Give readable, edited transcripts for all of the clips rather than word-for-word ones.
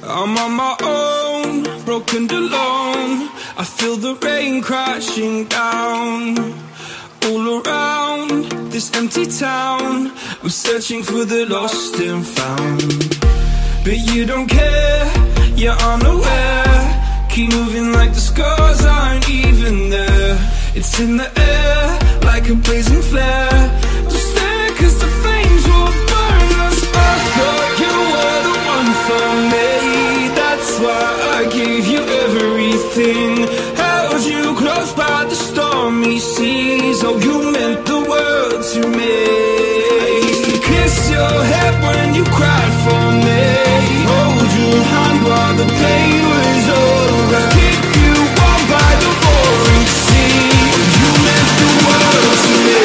I'm on my own, broken and alone. I feel the rain crashing down all around this empty town. I'm searching for the lost and found, but you don't care, you're unaware. Keep moving like the scars aren't even there. It's in the air like a blazing flare. Don't stare cause the flames will burn us. I thought you were the one for me, that's why I gave you everything. Held you close by the stormy seas. Oh, you meant the world to me. I used to kiss your head when you cried for me, hold your hand while the pain was over, keep you warm by the roaring sea. Oh, you meant the world to me.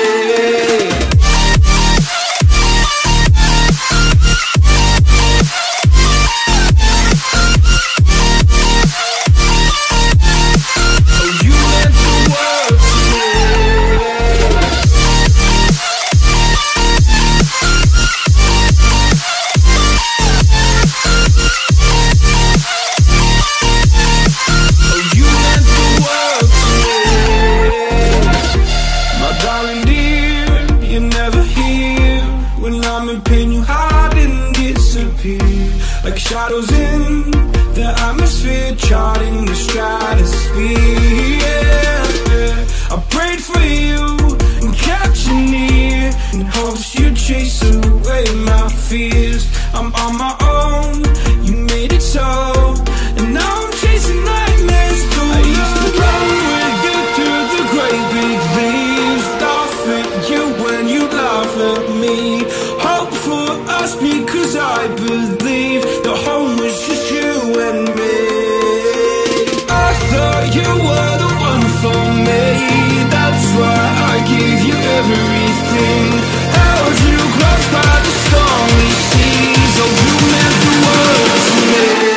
Like shadows in the atmosphere, charting the stratosphere. Yeah. I prayed for you and kept you near in hopes you'd chase away my fears. I'm on my own, you made it so, and now I'm chasing nightmares too. I used to run with you through the great big leaves, laugh at you when you laugh at me. Hope for us because I believe the home was just you and me. I thought you were the one for me, that's why I gave you everything. Held you close by the stormy seas. Oh, you meant the world to me.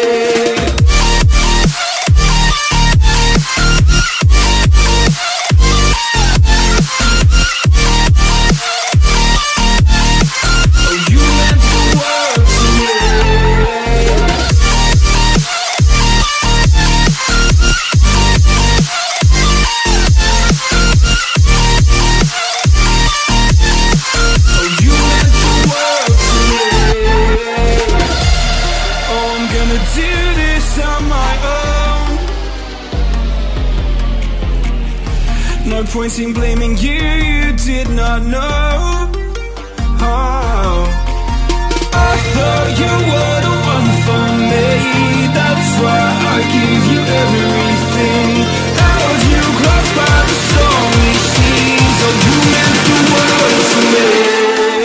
No point in blaming you, you did not know. Oh, I thought you were the one for me, that's why I gave you everything. Held you close by the stormy seas. Oh, you meant the world to me.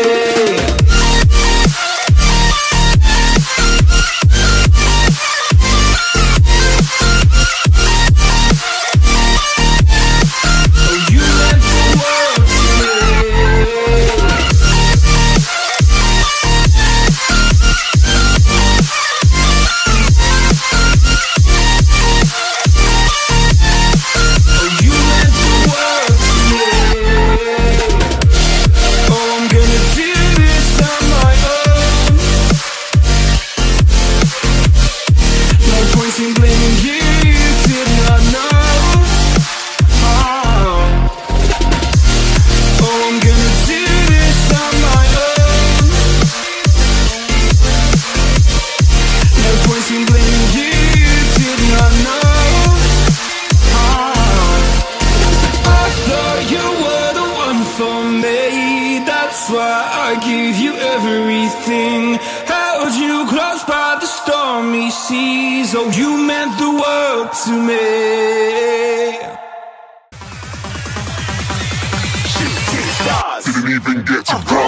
That's why I gave you everything. Held you close by the stormy seas. Oh, you meant the world to me. Shooting stars didn't even get to grow.